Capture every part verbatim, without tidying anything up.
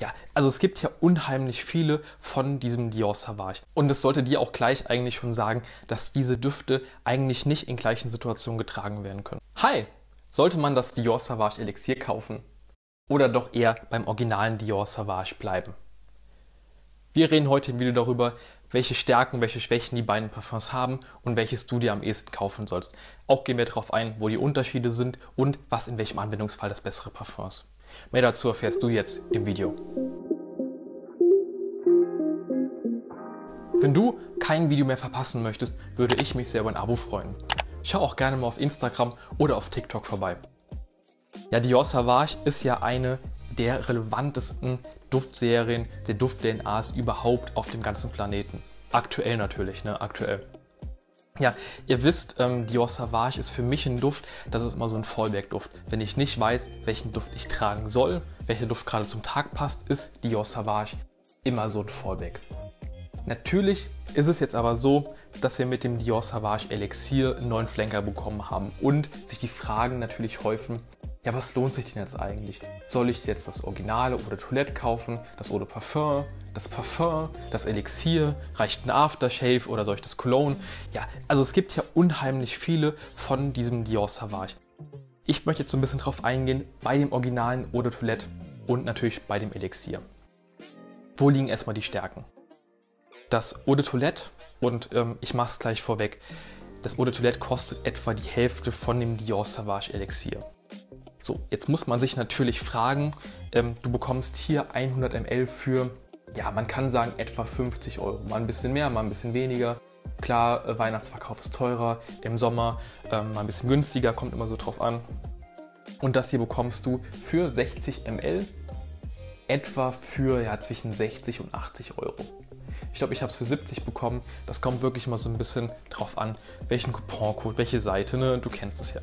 Ja, also es gibt ja unheimlich viele von diesem Dior Sauvage. Und es sollte dir auch gleich eigentlich schon sagen, dass diese Düfte eigentlich nicht in gleichen Situationen getragen werden können. Hi! Sollte man das Dior Sauvage Elixier kaufen? Oder doch eher beim originalen Dior Sauvage bleiben? Wir reden heute im Video darüber, welche Stärken, welche Schwächen die beiden Parfums haben und welches du dir am ehesten kaufen sollst. Auch gehen wir darauf ein, wo die Unterschiede sind und was in welchem Anwendungsfall das bessere Parfum ist. Mehr dazu erfährst du jetzt im Video. Wenn du kein Video mehr verpassen möchtest, würde ich mich sehr über ein Abo freuen. Schau auch gerne mal auf Instagram oder auf TikTok vorbei. Ja, Dior Sauvage ist ja eine der relevantesten Duftserien, der Duft-D N As überhaupt auf dem ganzen Planeten. Aktuell natürlich, ne? Aktuell. Ja, ihr wisst, ähm, Dior Sauvage ist für mich ein Duft, das ist immer so ein Fallback-Duft. Wenn ich nicht weiß, welchen Duft ich tragen soll, welcher Duft gerade zum Tag passt, ist Dior Sauvage immer so ein Fallback. Natürlich ist es jetzt aber so, dass wir mit dem Dior Sauvage Elixier einen neuen Flanker bekommen haben und sich die Fragen natürlich häufen, ja, was lohnt sich denn jetzt eigentlich? Soll ich jetzt das originale Eau de Toilette kaufen, das Eau de Parfum, das Parfum, das Elixier, reicht ein Aftershave oder soll ich das Cologne? Ja, also es gibt ja unheimlich viele von diesem Dior Sauvage. Ich möchte jetzt so ein bisschen drauf eingehen bei dem originalen Eau de Toilette und natürlich bei dem Elixier. Wo liegen erstmal die Stärken? Das Eau de Toilette, und ähm, ich mache es gleich vorweg, das Eau de Toilette kostet etwa die Hälfte von dem Dior Sauvage Elixier. So, jetzt muss man sich natürlich fragen, ähm, du bekommst hier hundert Milliliter für, ja, man kann sagen etwa fünfzig Euro. Mal ein bisschen mehr, mal ein bisschen weniger. Klar, äh, Weihnachtsverkauf ist teurer, im Sommer äh, mal ein bisschen günstiger, kommt immer so drauf an. Und das hier bekommst du für sechzig Milliliter etwa für ja, zwischen sechzig und achtzig Euro. Ich glaube, ich habe es für siebzig bekommen. Das kommt wirklich mal so ein bisschen drauf an, welchen Couponcode, welche Seite, ne? Du kennst es ja.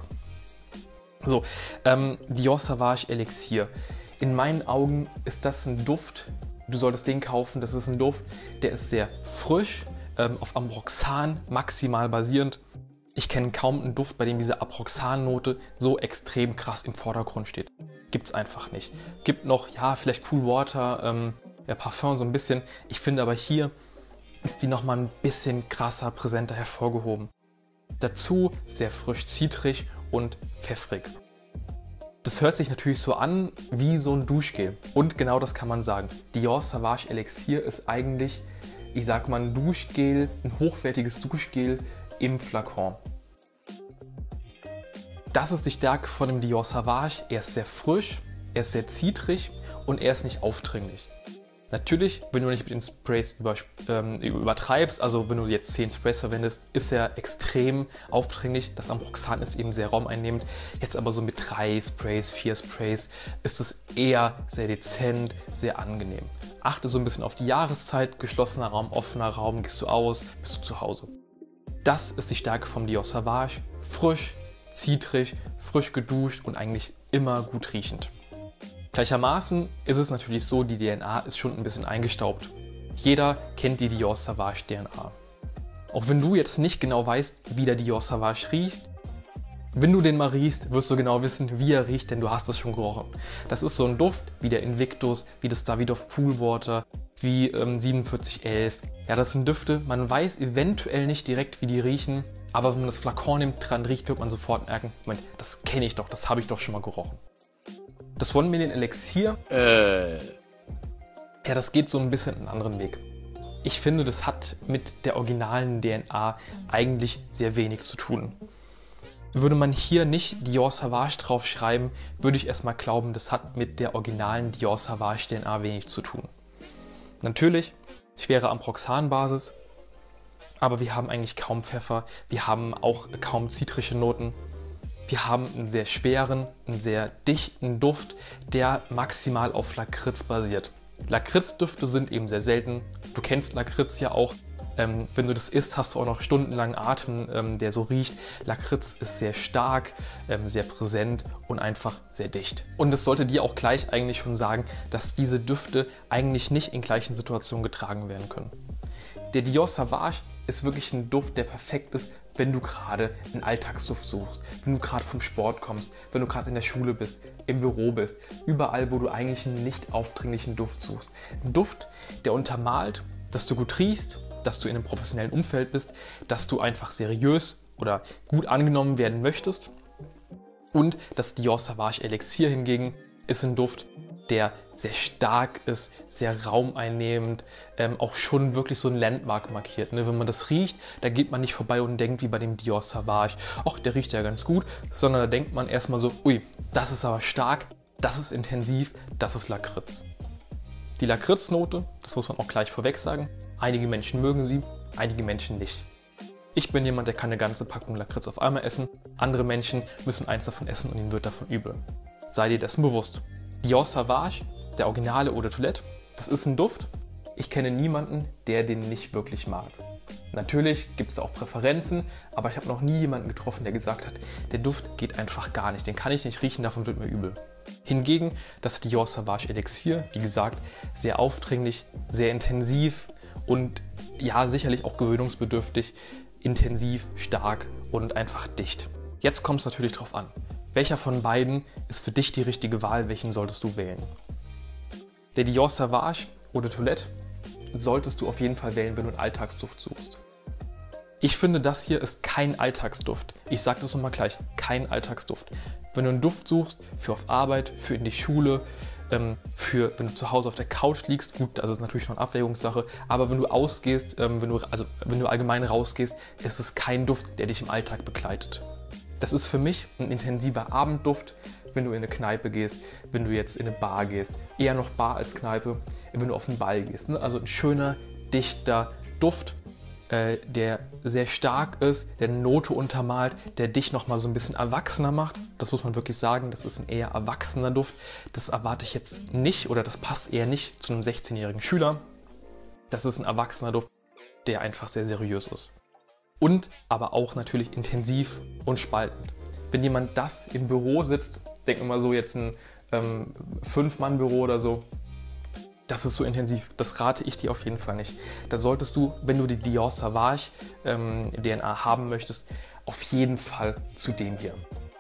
So, ähm, Dior Sauvage Elixier. In meinen Augen ist das ein Duft, du solltest den kaufen, das ist ein Duft, der ist sehr frisch, ähm, auf Ambroxan maximal basierend. Ich kenne kaum einen Duft, bei dem diese Ambroxan-Note so extrem krass im Vordergrund steht. Gibt's einfach nicht. Gibt noch, ja, vielleicht Cool Water, ähm, ja, Parfum so ein bisschen. Ich finde aber hier ist die nochmal ein bisschen krasser, präsenter hervorgehoben. Dazu sehr frisch zitrig und pfeffrig. Das hört sich natürlich so an wie so ein Duschgel. Und genau das kann man sagen. Dior Sauvage Elixier ist eigentlich, ich sag mal, ein Duschgel, ein hochwertiges Duschgel im Flakon. Das ist die Stärke von dem Dior Sauvage. Er ist sehr frisch, er ist sehr zitrig und er ist nicht aufdringlich. Natürlich, wenn du nicht mit den Sprays über, ähm, übertreibst, also wenn du jetzt zehn Sprays verwendest, ist er extrem aufdringlich. Das Ambroxan ist eben sehr raumeinnehmend. Jetzt aber so mit drei Sprays, vier Sprays ist es eher sehr dezent, sehr angenehm. Achte so ein bisschen auf die Jahreszeit, geschlossener Raum, offener Raum, gehst du aus, bist du zu Hause. Das ist die Stärke vom Dior Sauvage. Frisch, zitrig, frisch geduscht und eigentlich immer gut riechend. Gleichermaßen ist es natürlich so, die D N A ist schon ein bisschen eingestaubt. Jeder kennt die Dior Sauvage D N A. Auch wenn du jetzt nicht genau weißt, wie der Dior Sauvage riecht, wenn du den mal riechst, wirst du genau wissen, wie er riecht, denn du hast es schon gerochen. Das ist so ein Duft wie der Invictus, wie das Davidoff Cool Water, wie ähm, siebenundvierzig elf. Ja, das sind Düfte, man weiß eventuell nicht direkt, wie die riechen, aber wenn man das Flakon nimmt, dran riecht, wird man sofort merken, Moment, das kenne ich doch, das habe ich doch schon mal gerochen. Das One Million Elixier, äh. ja, das geht so ein bisschen einen anderen Weg. Ich finde, das hat mit der originalen D N A eigentlich sehr wenig zu tun. Würde man hier nicht Dior Sauvage draufschreiben, würde ich erstmal glauben, das hat mit der originalen Dior Sauvage D N A wenig zu tun. Natürlich, schwere Ambroxan-Basis, aber wir haben eigentlich kaum Pfeffer, wir haben auch kaum zitrische Noten. Wir haben einen sehr schweren, einen sehr dichten Duft, der maximal auf Lakritz basiert. Lakritzdüfte sind eben sehr selten. Du kennst Lakritz ja auch. Ähm, wenn du das isst, hast du auch noch stundenlang Atem, ähm, der so riecht. Lakritz ist sehr stark, ähm, sehr präsent und einfach sehr dicht. Und es sollte dir auch gleich eigentlich schon sagen, dass diese Düfte eigentlich nicht in gleichen Situationen getragen werden können. Der Dior Sauvage ist wirklich ein Duft, der perfekt ist wenn du gerade einen Alltagsduft suchst, wenn du gerade vom Sport kommst, wenn du gerade in der Schule bist, im Büro bist, überall, wo du eigentlich einen nicht aufdringlichen Duft suchst. Ein Duft, der untermalt, dass du gut riechst, dass du in einem professionellen Umfeld bist, dass du einfach seriös oder gut angenommen werden möchtest. Und das Dior Sauvage Elixier hingegen ist ein Duft, der sehr stark ist, sehr raumeinnehmend, ähm, auch schon wirklich so ein Landmark markiert. Ne? Wenn man das riecht, da geht man nicht vorbei und denkt wie bei dem Dior Sauvage, ach, der riecht ja ganz gut, sondern da denkt man erstmal so, ui, das ist aber stark, das ist intensiv, das ist Lakritz. Die Lakritznote, das muss man auch gleich vorweg sagen, einige Menschen mögen sie, einige Menschen nicht. Ich bin jemand, der kann eine ganze Packung Lakritz auf einmal essen, andere Menschen müssen eins davon essen und ihnen wird davon übel. Sei dir dessen bewusst. Dior Sauvage, der originale Eau de Toilette, das ist ein Duft. Ich kenne niemanden, der den nicht wirklich mag. Natürlich gibt es auch Präferenzen, aber ich habe noch nie jemanden getroffen, der gesagt hat, der Duft geht einfach gar nicht, den kann ich nicht riechen, davon wird mir übel. Hingegen das Dior Sauvage Elixier, wie gesagt, sehr aufdringlich, sehr intensiv und ja, sicherlich auch gewöhnungsbedürftig, intensiv, stark und einfach dicht. Jetzt kommt es natürlich drauf an. Welcher von beiden ist für dich die richtige Wahl? Welchen solltest du wählen? Der Dior Sauvage Eau de Toilette solltest du auf jeden Fall wählen, wenn du einen Alltagsduft suchst. Ich finde, das hier ist kein Alltagsduft. Ich sage das nochmal gleich, kein Alltagsduft. Wenn du einen Duft suchst für auf Arbeit, für in die Schule, für wenn du zu Hause auf der Couch liegst, gut, das ist natürlich noch eine Abwägungssache, aber wenn du ausgehst, wenn du, also wenn du allgemein rausgehst, ist es kein Duft, der dich im Alltag begleitet. Das ist für mich ein intensiver Abendduft, wenn du in eine Kneipe gehst, wenn du jetzt in eine Bar gehst, eher noch Bar als Kneipe, wenn du auf den Ball gehst. Ne? Also ein schöner, dichter Duft, äh, der sehr stark ist, der eine Note untermalt, der dich nochmal so ein bisschen erwachsener macht. Das muss man wirklich sagen, das ist ein eher erwachsener Duft. Das erwarte ich jetzt nicht oder das passt eher nicht zu einem sechzehnjährigen Schüler. Das ist ein erwachsener Duft, der einfach sehr seriös ist. Und aber auch natürlich intensiv und spaltend. Wenn jemand das im Büro sitzt, denk mal so jetzt ein ähm, Fünf-Mann-Büro oder so, das ist so intensiv, das rate ich dir auf jeden Fall nicht. Da solltest du, wenn du die Dior Sauvage ähm, D N A haben möchtest, auf jeden Fall zu dem hier.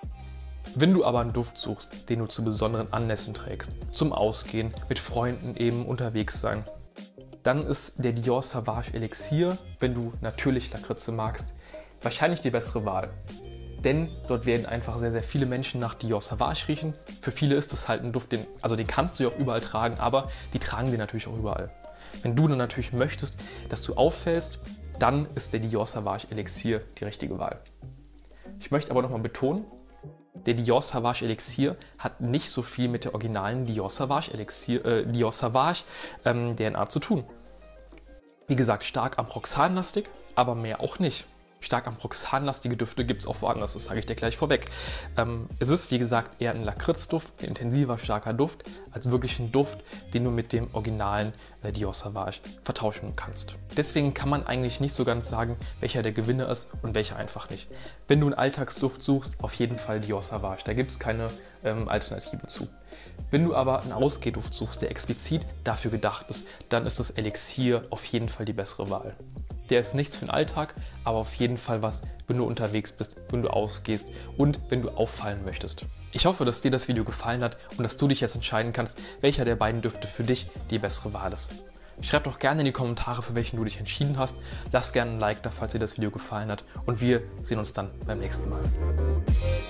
Wenn du aber einen Duft suchst, den du zu besonderen Anlässen trägst, zum Ausgehen, mit Freunden eben unterwegs sein, dann ist der Dior Sauvage Elixier, wenn du natürlich Lakritze magst, wahrscheinlich die bessere Wahl. Denn dort werden einfach sehr, sehr viele Menschen nach Dior Sauvage riechen. Für viele ist das halt ein Duft, den, also den kannst du ja auch überall tragen, aber die tragen den natürlich auch überall. Wenn du dann natürlich möchtest, dass du auffällst, dann ist der Dior Sauvage Elixier die richtige Wahl. Ich möchte aber nochmal betonen, der Dior Sauvage Elixier hat nicht so viel mit der originalen Dior Sauvage Elixier, äh, Dior Sauvage ähm, D N A zu tun. Wie gesagt, stark ambroxanlastig, aber mehr auch nicht. Stark ambroxanlastige Düfte gibt es auch woanders, das sage ich dir gleich vorweg. Ähm, es ist, wie gesagt, eher ein Lakritzduft, ein intensiver, starker Duft, als wirklich ein Duft, den du mit dem originalen äh, Dior Sauvage vertauschen kannst. Deswegen kann man eigentlich nicht so ganz sagen, welcher der Gewinner ist und welcher einfach nicht. Wenn du einen Alltagsduft suchst, auf jeden Fall Dior Sauvage, da gibt es keine ähm, Alternative zu. Wenn du aber einen Ausgehduft suchst, der explizit dafür gedacht ist, dann ist das Elixier auf jeden Fall die bessere Wahl. Der ist nichts für den Alltag, aber auf jeden Fall was, wenn du unterwegs bist, wenn du ausgehst und wenn du auffallen möchtest. Ich hoffe, dass dir das Video gefallen hat und dass du dich jetzt entscheiden kannst, welcher der beiden Düfte für dich die bessere Wahl ist. Schreib doch gerne in die Kommentare, für welchen du dich entschieden hast. Lass gerne ein Like da, falls dir das Video gefallen hat und wir sehen uns dann beim nächsten Mal.